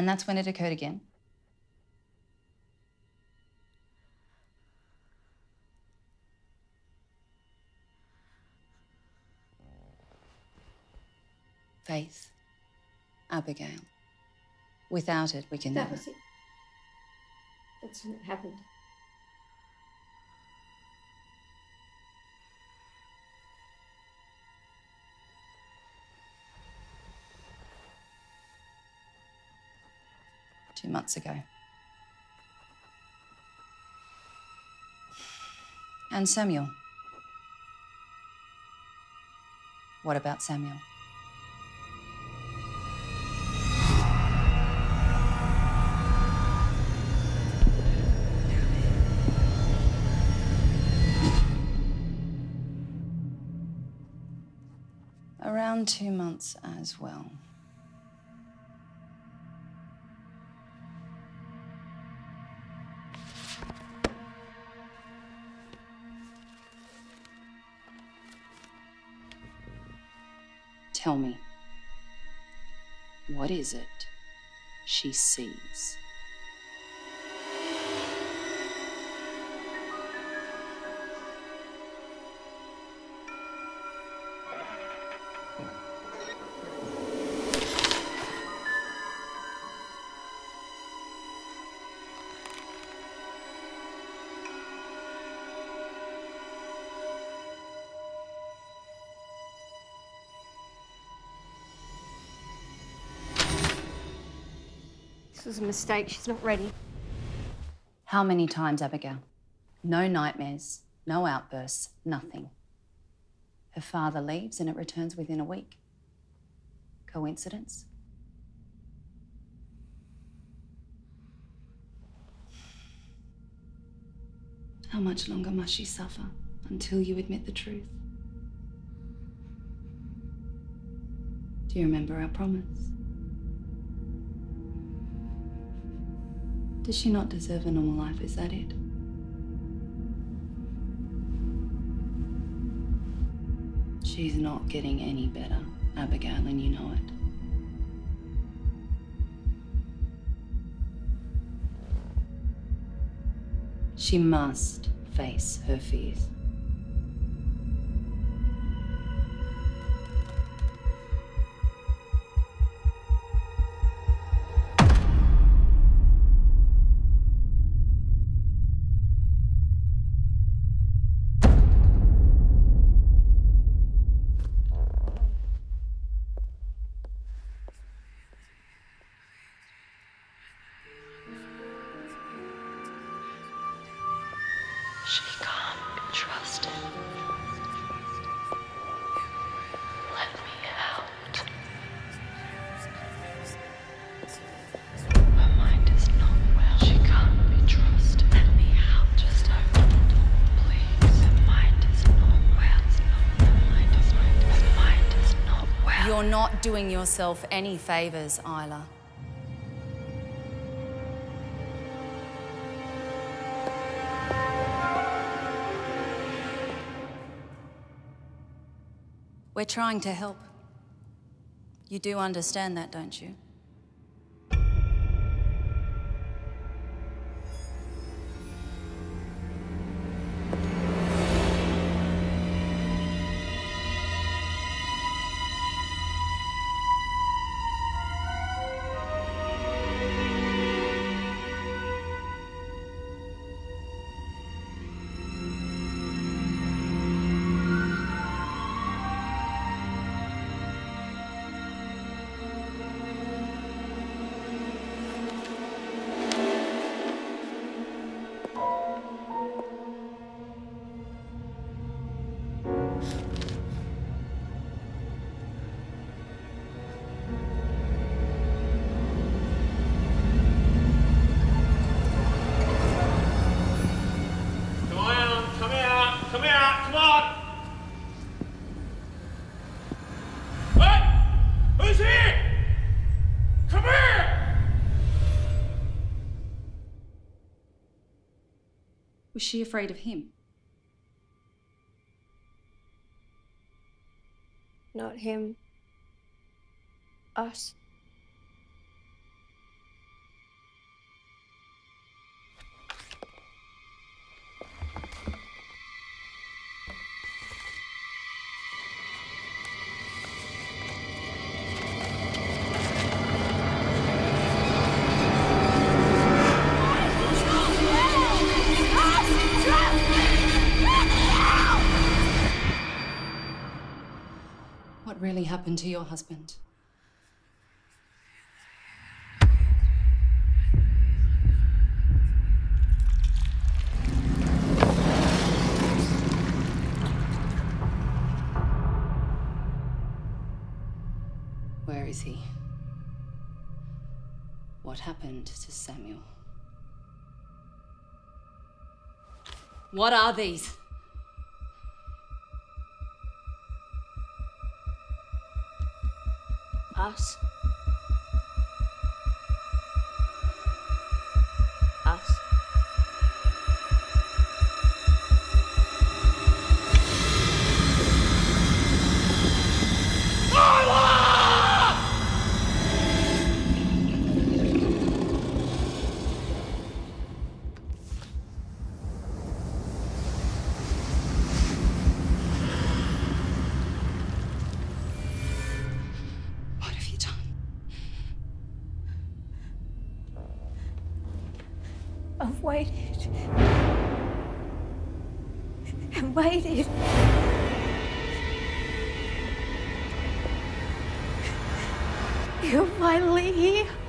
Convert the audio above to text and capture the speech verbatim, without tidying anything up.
And that's when it occurred again. Faith. Abigail. Without it, we can That never... was it. That's when it happened. Two months ago. And Samuel. What about Samuel? Around two months as well. Tell me, what is it she sees? This was a mistake. She's not ready. How many times, Abigail? No nightmares, no outbursts, nothing. Her father leaves and it returns within a week. Coincidence? How much longer must she suffer until you admit the truth? Do you remember our promise? Does she not deserve a normal life? Is that it? She's not getting any better, Abigail, and you know it. She must face her fears. She can't be trusted. Let me out. Her mind is not well. She can't be trusted. Let me out. Just open the door, please. Her mind is not well. Her mind is not well. Her mind is not well. You're not doing yourself any favours, Isla. We're trying to help. You do understand that, don't you? Was she afraid of him? Not him. Us. happened to your husband? Where is he? What happened to Samuel? What are these? Us. Us. I've waited and waited. You're finally here.